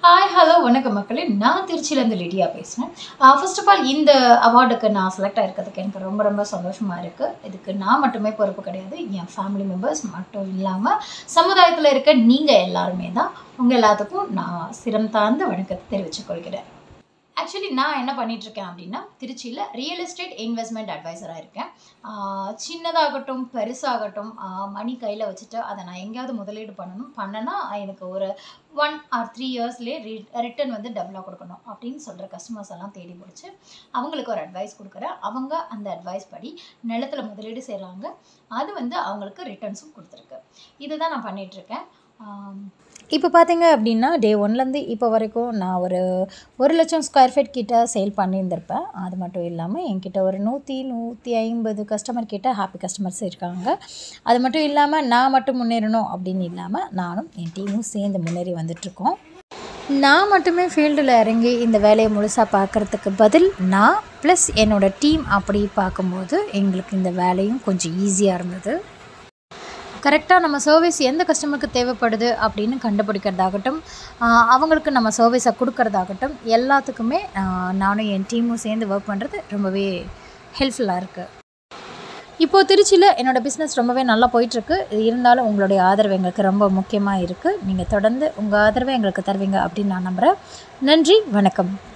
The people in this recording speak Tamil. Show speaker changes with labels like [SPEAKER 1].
[SPEAKER 1] ஹாய் ஹலோ வணக்கம் மக்களே. நான் திருச்சியிலேருந்து லிடியா பேசுகிறேன். ஃபர்ஸ்ட் ஆஃப் ஆல் இந்த அவார்டுக்கு நான் செலக்ட் ஆகிருக்கிறதுக்கு எனக்கு ரொம்ப ரொம்ப சந்தோஷமாக இருக்குது. இதுக்கு நான் மட்டுமே பொறுப்பு கிடையாது, என் ஃபேமிலி மெம்பர்ஸ் மட்டும் இல்லாமல் சமுதாயத்தில் இருக்க நீங்கள் எல்லாருமே தான். உங்கள் எல்லாத்துக்கும் நான் சிரம் தாழ்ந்த வணக்கத்தை தெரிவித்துக் கொள்கிறேன். ஆக்சுவலி நான் என்ன பண்ணிகிட்ருக்கேன் அப்படின்னா, திருச்சியில் ரியல் எஸ்டேட் இன்வெஸ்ட்மெண்ட் அட்வைசராக இருக்கேன். சின்னதாகட்டும் பெருசாகட்டும் மணி கையில் வச்சுட்டு அதை நான் எங்கேயாவது முதலீடு பண்ணனா எனக்கு ஒரு 1 or 3 இயர்ஸ்லேயே ரிட்டர்ன் வந்து டபுளாக கொடுக்கணும் அப்படின்னு சொல்கிற கஸ்டமர்ஸ் எல்லாம் தேடி பிடிச்சி அவங்களுக்கு ஒரு அட்வைஸ் கொடுக்குறேன். அவங்க அந்த அட்வைஸ் படி நிலத்தில் முதலீடு செய்கிறாங்க. அது வந்து அவங்களுக்கு ரிட்டர்ன்ஸும் கொடுத்துருக்கு. இதுதான் நான் பண்ணிகிட்ருக்கேன். இப்போ பார்த்தீங்க அப்படின்னா டே 1லேருந்து இப்போ வரைக்கும் நான் ஒரு 1,00,000 ஸ்கொயர் ஃபீட் கிட்ட சேல் பண்ணியிருந்திருப்பேன். அது மட்டும் இல்லாமல் என்கிட்ட ஒரு 150 கஸ்டமர் கிட்ட ஹாப்பி கஸ்டமர்ஸ் இருக்காங்க. அது மட்டும் இல்லாமல் நான் மட்டும் முன்னேறணும் அப்படின்னு இல்லாமல் நானும் என் டீமும் சேர்ந்து முன்னேறி வந்துட்ருக்கோம். நான் மட்டுமே ஃபீல்டில் இறங்கி இந்த வேலையை முழுசாக பார்க்குறதுக்கு பதில் நான் ப்ளஸ் என்னோடய டீம் அப்படி பார்க்கும்போது எங்களுக்கு இந்த வேலையும் கொஞ்சம் ஈஸியாக இருந்தது. கரெக்டாக நம்ம சர்வீஸ் எந்த கஸ்டமருக்கு தேவைப்படுது அப்படின்னு கண்டுபிடிக்கிறதாகட்டும், அவங்களுக்கு நம்ம சர்வீஸை கொடுக்கறதாகட்டும், எல்லாத்துக்குமே நானும் என் டீமும் சேர்ந்து ஒர்க் பண்ணுறது ரொம்பவே ஹெல்ப்ஃபுல்லாக இருக்குது. இப்போது திருச்சியில் என்னோடய பிஸ்னஸ் ரொம்பவே நல்லா போயிட்டுருக்கு. இருந்தாலும் உங்களுடைய ஆதரவு எங்களுக்கு ரொம்ப முக்கியமாக இருக்குது. நீங்கள் தொடர்ந்து உங்கள் ஆதரவை எங்களுக்கு தருவீங்க அப்படின்னு நான் நம்புகிறேன். நன்றி, வணக்கம்.